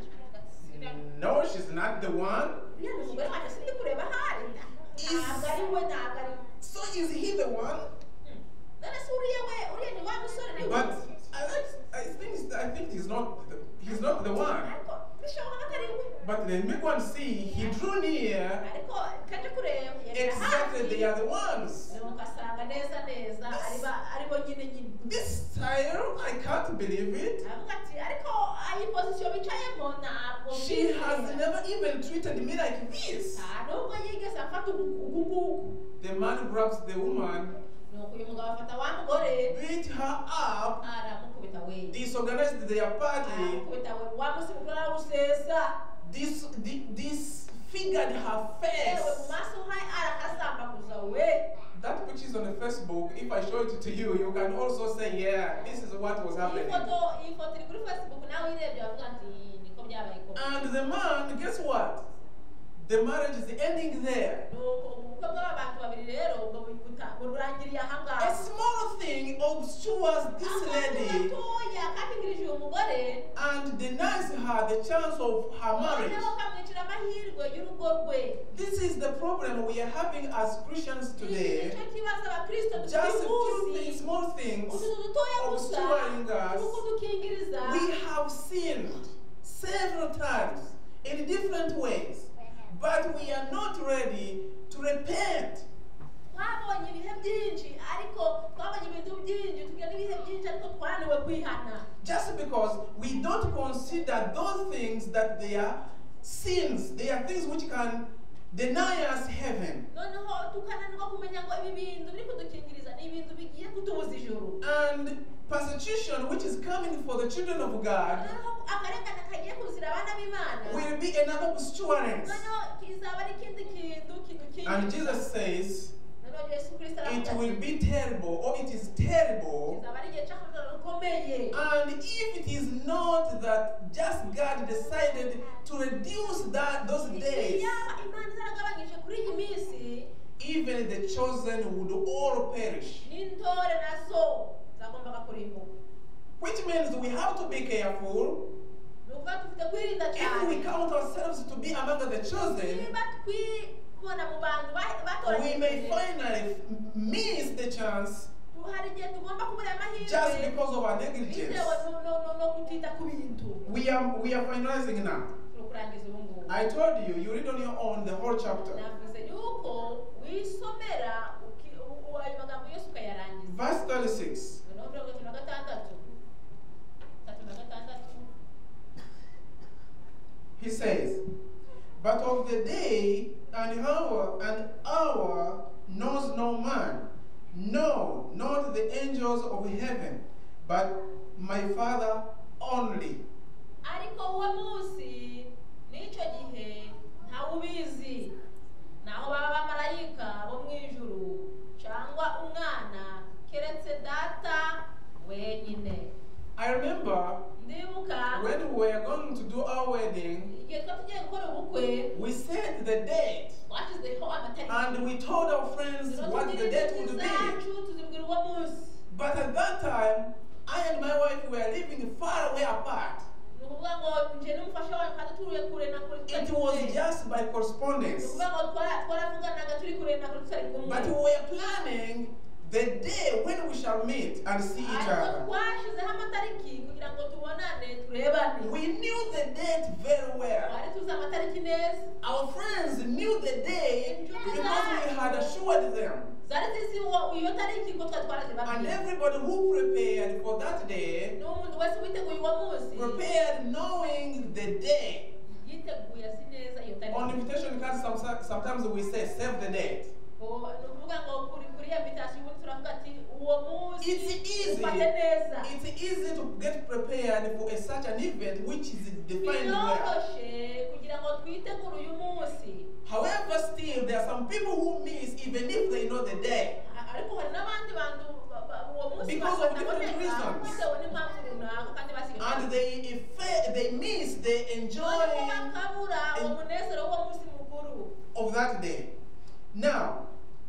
No, she's not the one. uriya ni umugore wanjye sindi kureba ahari ntabwo ari we ntabwo ari we So is he the one? none se uriya we uriya ni wa musore ni we But I, like- I think I think he's not the, he's not the one. ariko bishoboka ko atari we But let me go and see. He drew near. ariko kaje kureba yegera Exactly, they are the ones. nuko asanga neza neza ari ba- ari bo nyine nyine This style, I can't believe it. aravuga ati ariko iyi pozisiyo bicayemo ntabwo She has mbyizera." never even treated me like this. nta nubwo yigeze afata uku nguku The man grabs the woman, nuko uyu mugabo afata wa mugore beat her up, aramukubita we disorganized their party, aramukubita we wa munsi mukuru arawusesa dis, di- disfigured her yewe mu face. maso haye arakasambaguza we That picture is on the Facebook. If I show it to you, you can also say, yeah, this is what was iyi happening. foto iyi foto iri kuri facebook nawe uyirebye wavuga ati niko byabaye koko And the man, guess what? The marriage is ending there. nuko ubukwe bw'aba bantu babiri rero ubwo buta- burangiriye A ahangaha small thing obscures this akantu lady gatoya katigirije uyu mugore and denies her the chance of her marriage. noneho kamwicira amahirwe y'urugo rwe This is the problem we are having as Christians today. nicyo kibazo abakristo dufite Just a uyu few munsi things, small things, utuntu dutoya gusa obscuring us. tukudukingiriza We have sinned several times in different ways, but we are not ready to repent. twabonye ibihe byinshi ariko twabonye ibintu byinshi tugira n'ibihe byinshi ariko twananiwe kwihana Just because we don't consider those things that they are sins, they are things which can deny us heaven. noneho tukananirwa kumenya ngo ibi bintu biri kudukingiriza ni ibintu bigiye kutubuza ijuru And persecution which is coming for the children of God noneho akarengane kagiye kuzira abana b'imana will be another obscurance. noneho kizaba ari ikindi kintu And Jesus says, noneho Yesu Kristo it aravuga will ati, be terrible, or it is terrible. kizaba ari igihe cy'akaga gakomeye. And if it is not that just God decided to reduce that those days, Iyaba Imana zaragabanyije kuri iyi minsi, even the chosen would all perish. n'intore nazo zagombaga kurimbuka. Which means we have to be careful. Ni ukuvuga dufite kwirinda If we cyane. count ourselves to be among the chosen, Niba twibona mu bantu ba- we may batoranyijwe, finally miss the chance hari igihe tugomba kubura just amahirwe because of our negligence. bitewe no- no- no- no kutita ku bintu. We are we are finalizing now. Turi kurangiza ubu ngubu. I told you, you read on your own the whole chapter. Navuze yuko wisomera uki- u- u- ayo magambo yose ukayarangiza. Verse thirty-six. Noneho mirongo itatu na gatandatu. Itatu na gatandatu. He says, but of the day and hour and hour knows no man, no, not the angels of heaven, but my Father only. Ariko uwo munsi n'icyo gihe ntawe ubizi, naho baba abamarayika bo mu ijuru cyangwa umwana keretse data wenyine. I remember Ndibuka when we were going to do our wedding, igihe twari tugiye gukora ubukwe, we set the date twashyizeho amatariki. and we told our friends Noneho what the tubwira date inshuti would be. zacu tuzibwira uwo munsi. But at that time, I and my wife were living far away apart. Ni ukuvuga ngo nje n'umufasha wawe kandi turiye kure na kure tutari It was kumwe. just by Ni correspondence. ukuvuga ngo twara- twaravuganaga turi kure na kure tutari kumwe. But we were planning the day when we shall meet and see each Ariko other. twashyizeho amatariki kugira ngo tubonane turebane. We knew the date very well. Twari tuzi amatariki neza. Our friends knew the day because we had assured them. Zari zizi uwo- iyo tariki ko twari And twarazibabwiye. everybody who prepared for that day N'umuntu wese witeguye uwo munsi prepared knowing the day. yiteguye azi neza iyo On tariki. invitation cards, some- sometimes we say save the date. Ngo- ni ukuvuga ngo kuri kuri iyo invitation ubundi turavuga ati uwo munsi It's easy. ufate neza. It's easy to get prepared for a, such an event which is defined well. Biroroshe kugira ngo twitegure uyu munsi. However, still there are some people who miss even if they know the day. Ariko hari n'abandi bantu ba- ba- uwo munsi Because of different bataboneka reasons. bitewe n'impamvu runaka kandi basigaye. And they if they miss the Noneho enjoying bakabura uwo munezero w'uwo munsi mukuru. of that day. Now,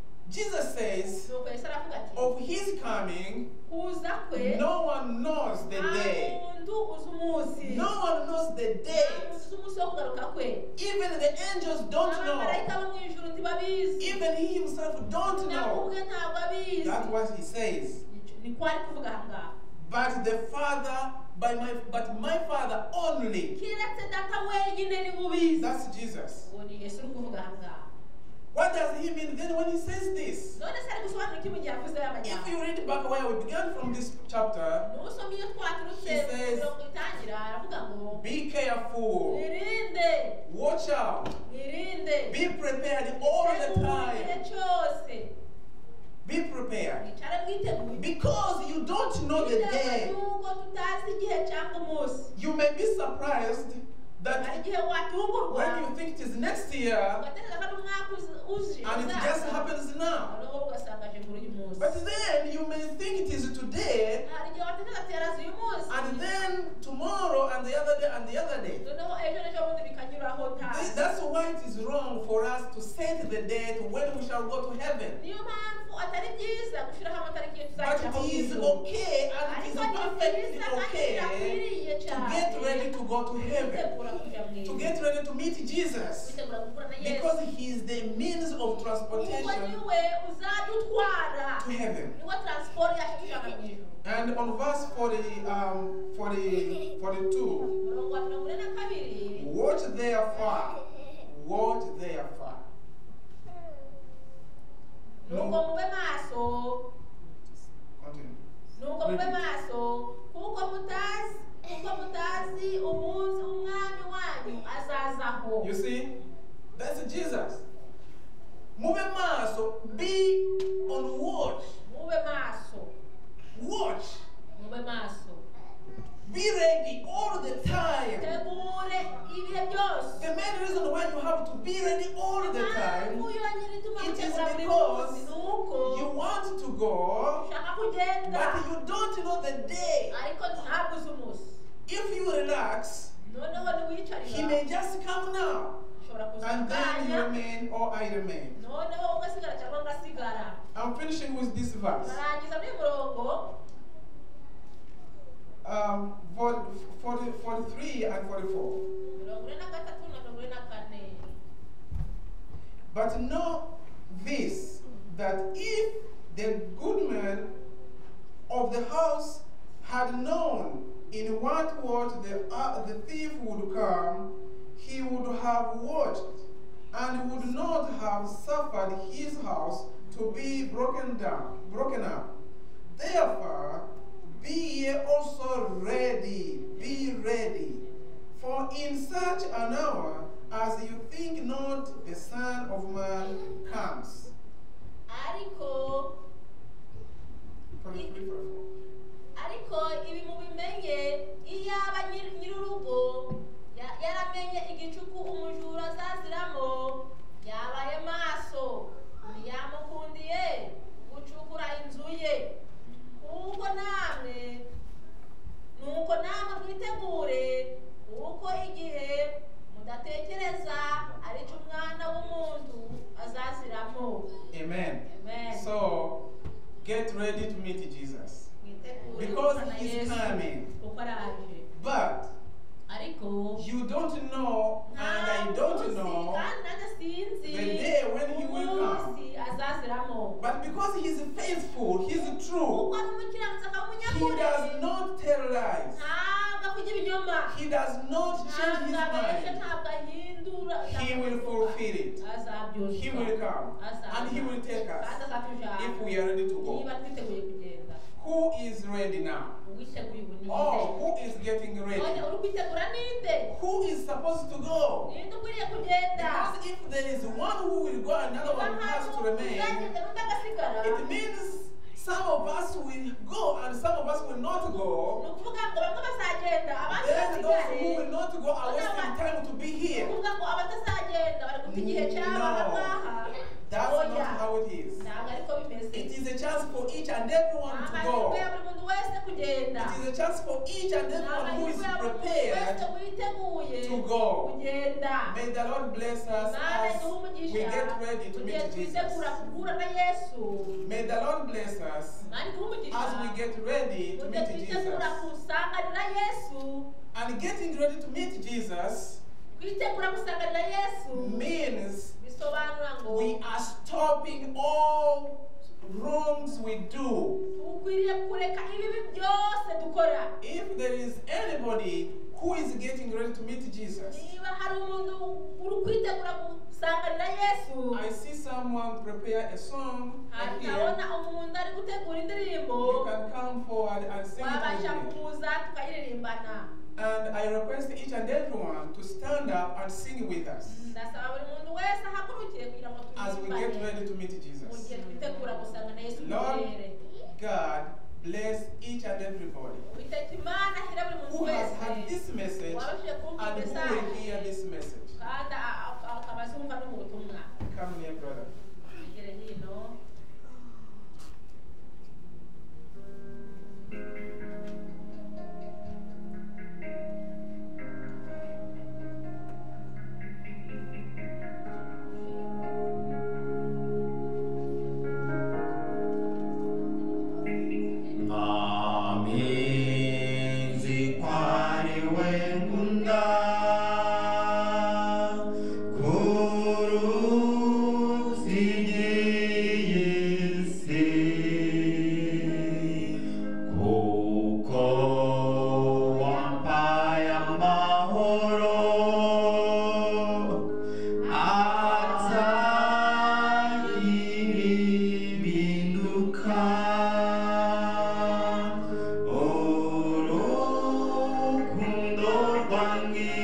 Jesus says Nuko Yesu aravuga ati of his coming, kuza kwe no one knows the nta day. muntu uzi umunsi. No one knows the Nta muntu date. uzi umunsi wo kugaruka kwe. Even the angels don't know. Abamarayika bo mu ijuru ntibabizi. Even he himself don't Nawe know. ubwe ntabwo abizi. That's what he says. Ni ko ari kuvuga aha ngaha. But the Father, by my but my Father only. Kiretse data wenyine niwe ubizi. That's Jesus. Uwo ni Yesu uri kuvuga aha ngaha. What does he mean then when he says this? None se ari gusobanura iki mu gihe avuze aya If magambo? you read back where we began from this chapter, Nusoma iyo twaturutse He mu says, mirongo itangira aravuga ngo be careful, mwirinde, watch out, mwirinde, be prepared all the mwiteguye igihe time. cyose, Be prepared. mwicare mwiteguye. Because you don't know the Bitewe day. n'uko tutazi igihe cyangwa umunsi. You may be surprised Hari that igihe watungurwa when you think it is next year ugatekereza ko ari umwaka uzi- uje and it uzaza. just happens now. Noneho ugasanga aje kuri uyu munsi. But then you may think it is today Hari igihe watekereza ati yarazi uyu munsi. and then tomorrow and the other day and the other day. Noneho ejo n'ejo bundi bikanyuraho This- utazi. That's why it is wrong for us to set the date when we shall go to heaven. Niyo mpamvu atari byiza gushyiraho amatariki yo But tuzageraho it is mu ijuru. okay and it is Ariko ni perfectly byiza kandi okay birakwiriye to cyane get ready to go to heaven, kwitegura kujya mu to ijuru. get ready to meet Jesus, Kwitegura guhura na Yesu. because he is the means of Uwo transportation niwe uzadutwara. to heaven. Niwe transport yacu tujyana mu ijuru. And on verse forty, um, forty, forty-two, Umurongo wa mirongo ine na kabiri. watch therefore, watch therefore. Nuko No, mube maso. continue. Nuko mube Read it. maso. Kuko mutazi. Kuko mutazi umunsi umwami wanyu azazaho. You see, that's Jesus. Move maso, be on watch, Mube maso. watch. Mube maso. Be ready all the time. tegure ibihe byose. The main reason why you have to be ready all the time, Impamvu yonyine ituma it is mutegura buri because munsi ni uko you want to go, ushaka kugenda but you don't know the day. ariko ntabwo uzi umunsi. If you relax, Noneho niwicarira he may just come now, ushobora kuza and then you akanya remain or I remain. noneho ugasigara cyangwa ngasigara. I'm finishing with this verse. Barangiza muri murongo Um, forty, forty-three and forty-four. mirongo ine na gatatu na mirongo ine na kane. But know this, that if the good man of the house had known in what watch the, uh, the thief would come, he would have watched and would not have suffered his house to be broken down, broken up. Therefore, be ye also ready, be ready, for in such an hour as you think not, the Son of Man comes. ariko forty-three, forty-four. ariko ibi mubimenye iyaba nyir- nyir'urugo ya- yaramenye igicuku umujura azaziramo yabaye maso ntiyamukundiye gucukura inzu ye. Kuko namwe nuko namwe mwitegure kuko igihe mudatekereza aricyo umwana w'umuntu azaziramo. Amen. Amen. So, get ready to meet Jesus. Mwitegure Because guhura na he's Yesu, coming. kuko araje. But Ariko you don't know, and I don't know, the day when he will come. But because he is faithful, he is true, he does not tell lies. He does not change his mind. He will fulfill it. He will come. And he will take us if we are ready to go. Who is ready now? Oh, who is getting ready? Who is supposed to go? Because if there is one who will go and another one has to remain, it means some of us will go and some of us will not go. Then those who will not go are wasting time to be here. No, that's not how it is. It is a chance for each and everyone to go. It is a chance for each and everyone who is prepared to go. May the Lord bless us as we get ready to meet Jesus. May the Lord bless us as we get ready to meet Jesus. And getting ready to meet Jesus means we are stopping all wrongs we do. If there is anybody who is getting ready to meet Jesus, I see someone prepare a song right here. You can come forward and sing it with me. And I request each and everyone to stand up and sing with us as we get ready to meet Jesus. Lord God, bless each and everybody who has heard this message and who will hear this message. Come here, brother. Wangi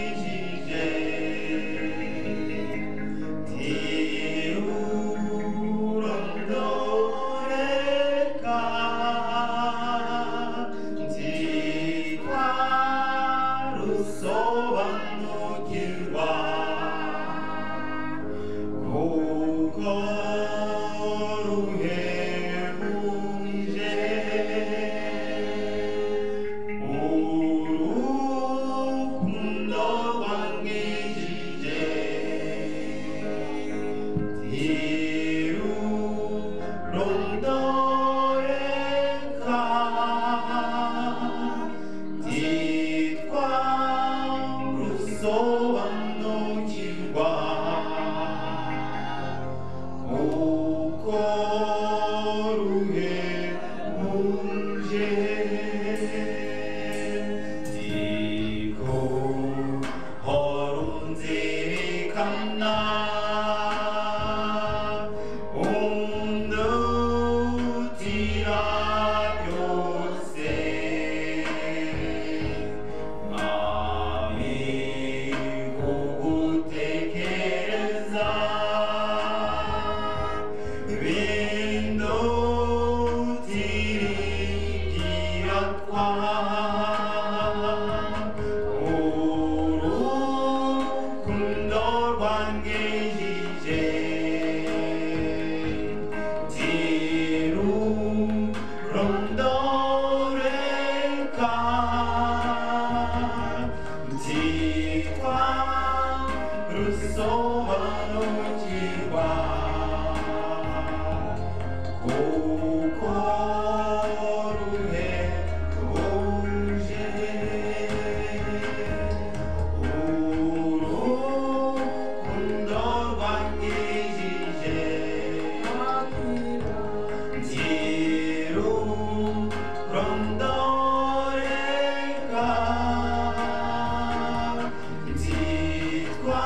nzitwa rusobanukirwa kuko ruhebuje urukundo rwanyijije nzirurondoreka nzitwa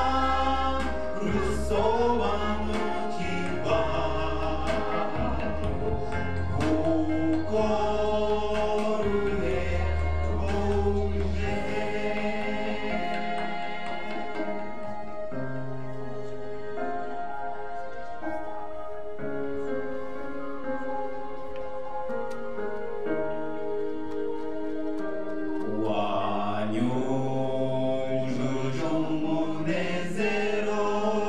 rusobanukirwa kuko ruhebuje wanyujuje umunezero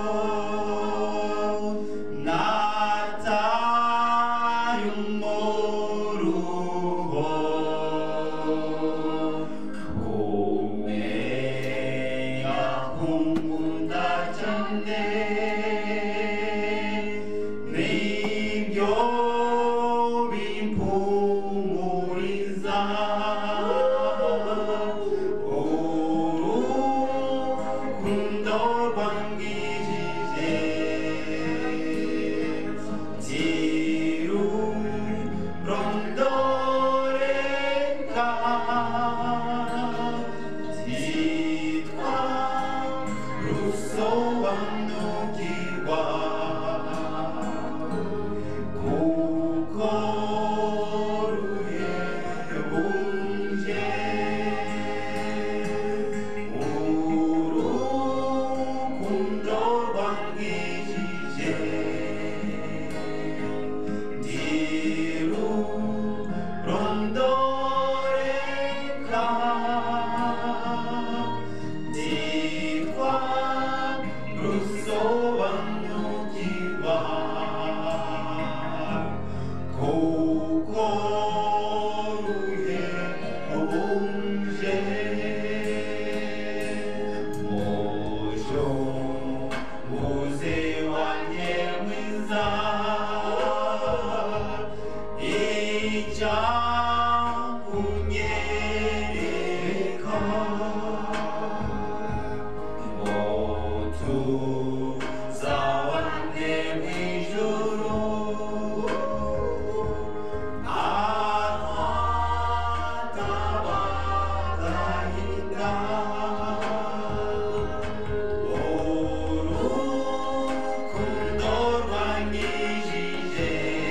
nataye umuruho kumenya kunkunda cyane nibyo bimpumuriza urukundo rwangijije nzirurondoreka nzitwa rusobanukirwa kuko ruhebuje urukundo rwangijije nzirurondoreka nzitwa rusobanukirwa kuko ruhebuje mujo muze wanjye mwiza icyakunyereka ngo tuzabane mu ijuru ahataba agahinda urukundo rwanyijije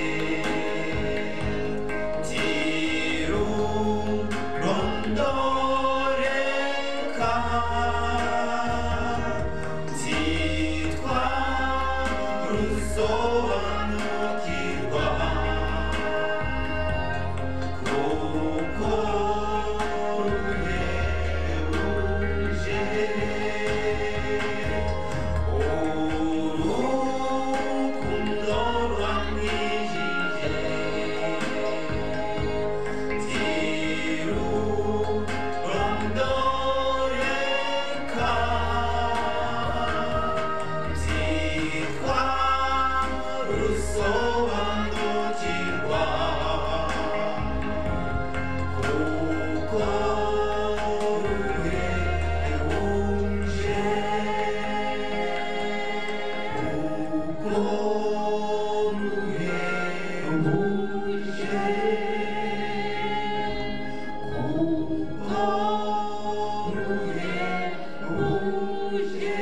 nzirurondoreka nzitwa rusobanukirwa kuko ruhebuje urukundo rwamwijije nzirurondoreka nzitwa rusobanukirwa kuko ruhebuje kuko ruhebuje kuko ruhebuje.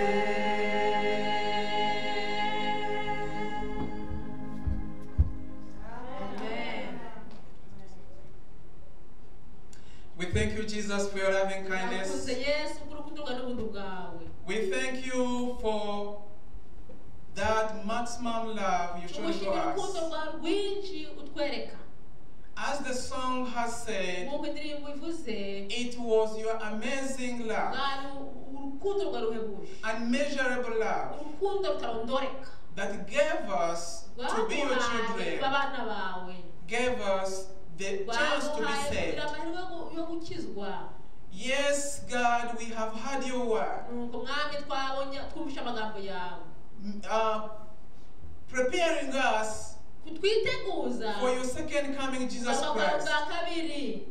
We thank you, Jesus, for your loving kindness. Nakuze Yesu kurukundo rwa n'ubuntu bwawe. We thank you for that maximum love you showed to Tugushimira urukundo us. rwa rwinshi utwereka. As the song has said, Nk'uko indirimbo ivuze, it was your amazing love, bwari urukundo rwa ruhebuje. unmeasurable love, Urukundo rutarondoreka. that gave us to be your Rwaduhaye children, abana bawe. gave us the chance to be Rwaduhaye saved. kugira amahirwe yo gu- yo gukizwa. Yes, God, we have heard your word. nuko mwami twabonye twumvisha amagambo yawe Uh, preparing us kutwiteguza for your second coming, Jesus amagaro Christ. bwa kabiri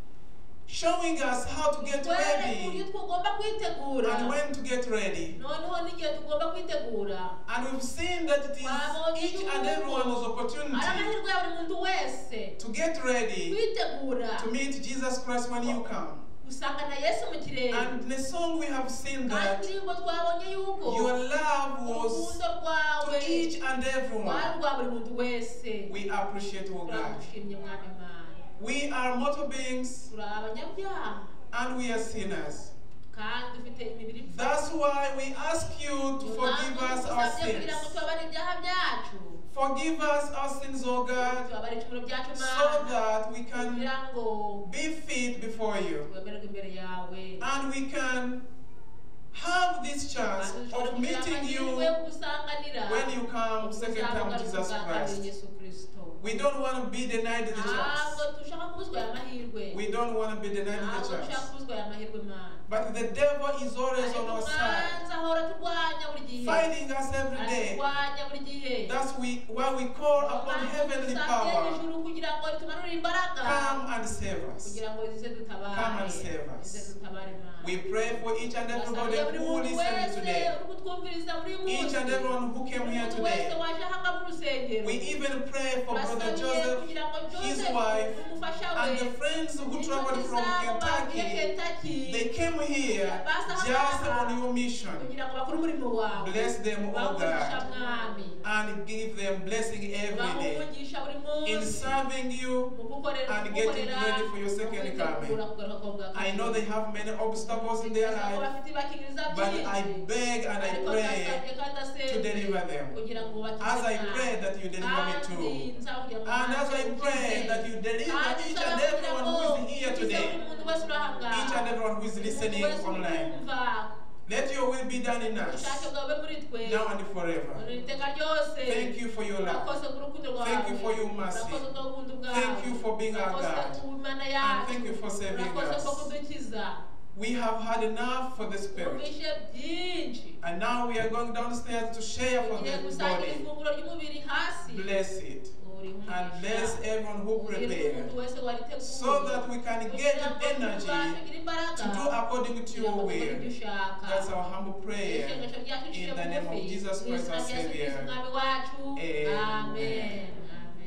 Showing us how to get twereke uburyo ready tugomba kwitegura and when to get ready. noneho n'igihe tugomba kwitegura And we've seen that it is twabonye each and everyone's ari opportunity amahirwe ya buri muntu wese to get ready kwitegura to meet Jesus Christ when you come. gusanga na yesu mu kirere And in the song we have seen that kandi ngo twabonye yuko your love was urukundo rwawe to each and rwari everyone. rwa buri muntu wese We appreciate, oh God. turagushimye mwami mana We are mortal beings turi abanyabyaha and we are sinners. kandi dufite imibiri ipfa That's why we ask you to forgive us our dusabye kugira ngo sins. tubabare ibyaha byacu Forgive us our sins, oh God, tubabare ibicumuro byacu so mana that we can kugira ngo be fit before you. twemererwe imbere yawe And we can have this chance kandi of dushobora kugira meeting amahirwe you yo kugusanganira when you come second time, Jesus Christ. yesu kristo We don't want to be denied the chance. ntabwo dushaka kubuzwa aya mahirwe We don't want to be denied the ntabwo dushaka chance. kubuzwa aya mahirwe mana But the devil is always ariko on our side, umwanzi ahora turwanya buri gihe fighting us every day. turwanya buri gihe That's we, why we call upon heavenly power. ijuru kugira ngo ritumanure imbaraga Come and save us. kugira ngo zize dutabare Come and save us. zize dutabare mana We pray for each and everybody Turasabye buri who muntu listened wese today. uri kutwumviriza muri uyu Each munsi and everyone who came buri here muntu wese today. waje aha ngaha mu rusengero We even pray for Brother turasabiye Joseph, kugira ngo his Joseph wife, umufasha we and the friends who traveled from Kentucky. They came here just on your mission. kugira ngo bakore umurimo wawe Bless them, oh bawugisha God, mwami and give them blessing every day bawugisha buri in munsi serving you mu gukorera and getting gukorera, ready for your second mu coming. kwitegura kugaruka kwawe bwa I know kabiri. they have many obstacles in their Ntekereza ko life, bafite ibakingiriza but byinshi. I beg and I Ariko pray ndasabye kandi ndasenze to deliver them. kugira ngo bakize As I nabi. pray that you deliver me too. Kandi nsaba kugira ngo And as I nanjye pray unkize. that you deliver Kandi each nsaba and kugira everyone ngo who is here ukize today, buri muntu wese uri aha ngaha. each and everyone who is Buri muntu listening wese uri online. kumva. Let your will be done in us, ubushake bwawe muri twe now and forever. Muri iteka ryose. Thank you for your love. Urakoze ku rukundo rwawe. Thank you for your mercy. Urakoze ku rukundo bwawe. Thank you for being our Urakoze God. ku Mana And yacu. thank you for saving Urakoze us. ko kudukiza. We have had enough for the Spirit. Twumvishe byinshi. And now we are going downstairs to share for Tugiye the gusangira body. ifunguro ry'umubiri hasi. Bless it. Uri umugisha. And bless everyone who Uri prepared, umuntu wese wariteguye. so that we can get Kugira ngo energy tubashe imbaraga. to do according to Kugira your ngo dukore will. ibyo ushaka. That's our humble prayer. Isengesho ryacu In riciye the name of bugufi. Jesus Mu Christ, izina our rya Yesu Kristo, Savior. Umwami wacu. Amen. Amen. Amen.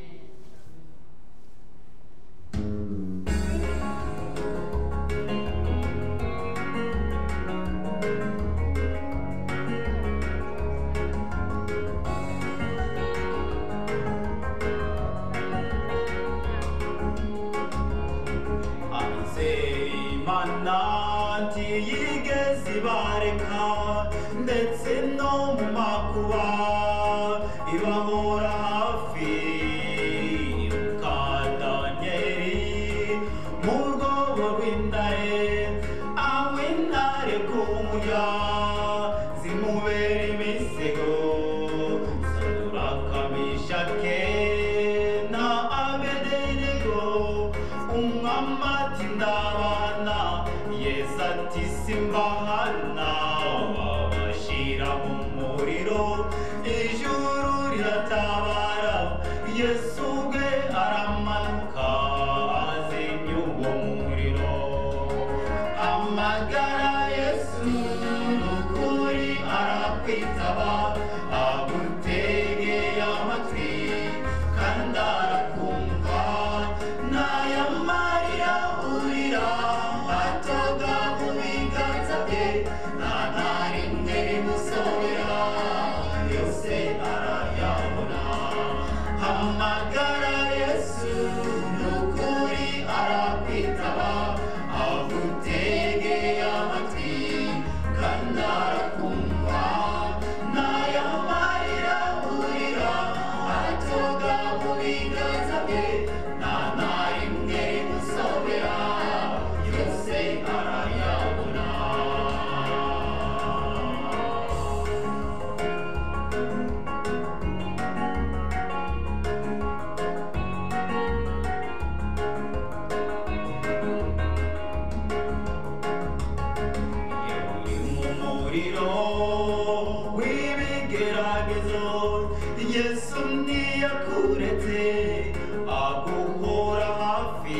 Imana ntiyigeze ibareka ndetse no mu makuba ibahora hafi ibuka Danyeli mu rwobo rw'intare aho intare ku muya zimubera imisego Saduraka Meshake na Abedenego umwami ati ndabana Yesu ati simbahana babashira mu muriro ijuru riratabara Yesu ubwe aramanuka azimya uwo muriro amagara Yesu n'ukuri arakwitaba agutegeye amatwi kandi arakumva n'ayamarira urira atoga mu biganza bye umuriro w'ibigeragezo yesu ntiyakuretse aguhora hafi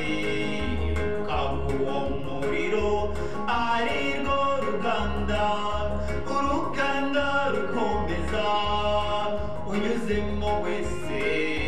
kaguwo muriro ari rwo ruganda uruganda rukomeza unyuzemo wese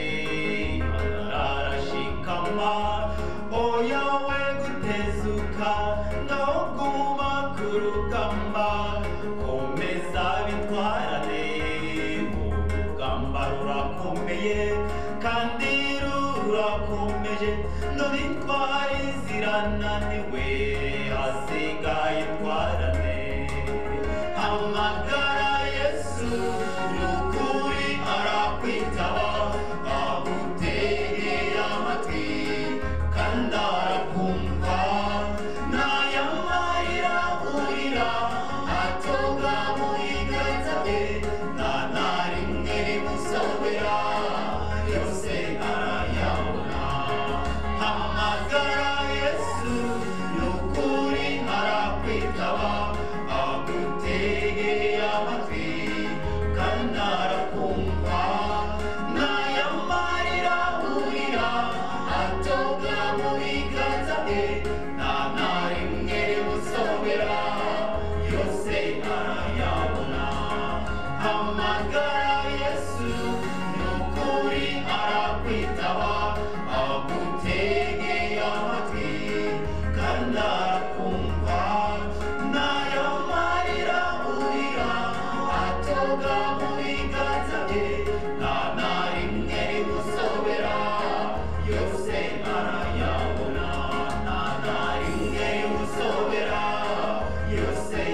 arashikama oya we gutezuka ngaho guma ku rugamba komeza bitwarane urugamba rurakomeye kandi rurakomeje none intwari zirananiwe hasigaye intwarane hamagara yesu nukuri arakwitaba agutegeye amatwi kandi arakumva nayamarira urira atoga mu biganza bye nta na rimwe rimusobera yose arayabona hamagara yesu nukuri arakwitaba agutegeye amatwi kandi arakumva nayamarira urira atoga mu biganza bye nta na rimwe rimusobera yose arayabona hamagara yesu nukuri arakwitaba agutegeye amatwi kandi arakumva nayamarira urira atoga mu biganza bye nta na rimwe rimusobera yose arayabona nta na rimwe rimusobera yose